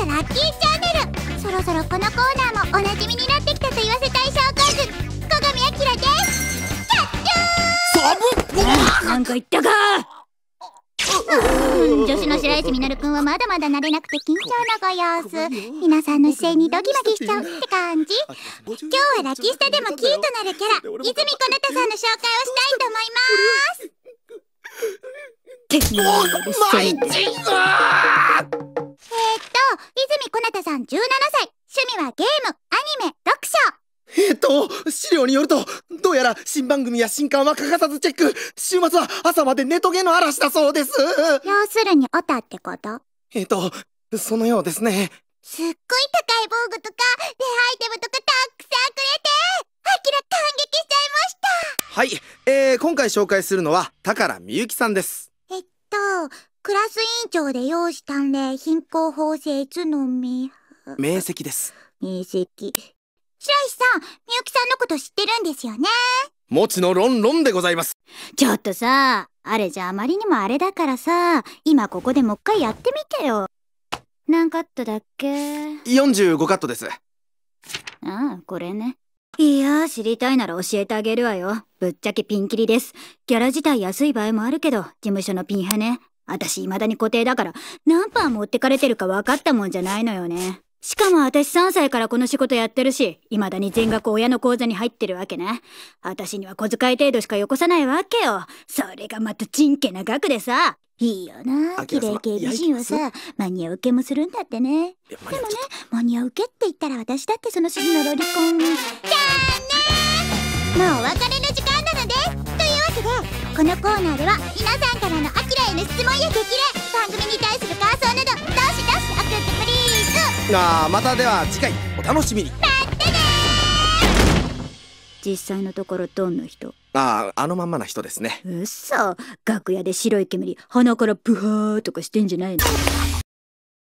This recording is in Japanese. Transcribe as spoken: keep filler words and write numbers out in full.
ラッキーチャンネル。そろそろこのコーナーもおなじみになってきたと言わせたい証拠図、小上明です。キャッチュー。 サブなんか言ったか。 女子の白石稔くんはまだまだ慣れなくて緊張のご様子。皆さんの姿勢にドキマキしちゃうって感じ。今日はラキスタでもキーとなるキャラ、泉小菜太さんの紹介をしたいと思います。 てマイチング。 えーっと泉小菜太さんじゅうななさい、趣味はゲーム、アニメ、読書。 えっと資料によると、どうやら新番組や新刊は欠かさずチェック。週末は朝までネトゲの嵐だそうです。 要するにオタってこと？ えっとそのようですね。 すっごい高い防具とかレアアイテムとかたくさんくれて、アキラ感激しちゃいました。 はい、えー、今回紹介するのは宝みゆきさんです。 えっとクラス委員長で容姿端麗、貧困法制、つのみ明晰です。 明晰。白石さん、みゆきさんのこと知ってるんですよね？ もちのろんろんでございます。 ちょっとさ、あれじゃあまりにもあれだからさ、今ここでもう一回やってみてよ。何カットだっけ？ よんじゅうごカットです。 ああ、これね。いや、知りたいなら教えてあげるわよ。ぶっちゃけピンキリです。ギャラ自体安い場合もあるけど、事務所のピン派ね。私未だに固定だから、何パー持ってかれてるか分かったもんじゃないのよね。しかも私さんさいからこの仕事やってるし、未だに全額親の口座に入ってるわけね。私には小遣い程度しかよこさないわけよ。それがまたちんけな額でさ。いいよな、綺麗系美人はさ、マニア受けもするんだってね。でもね、マニア受けって言ったら私だってその筋のロリコン。じゃあね、もうお別れの時間なのです。というわけで、このコーナーでは皆さんからのアキラへの質問や激励、番組に対する感想などどしどし送ってプリーズ。 あー、またでは次回お楽しみに。 待ってねー。 実際のところどんな人？ ああ、あのまんまな人ですね。 うっそ、楽屋で白い煙鼻からブハーとかしてんじゃないの？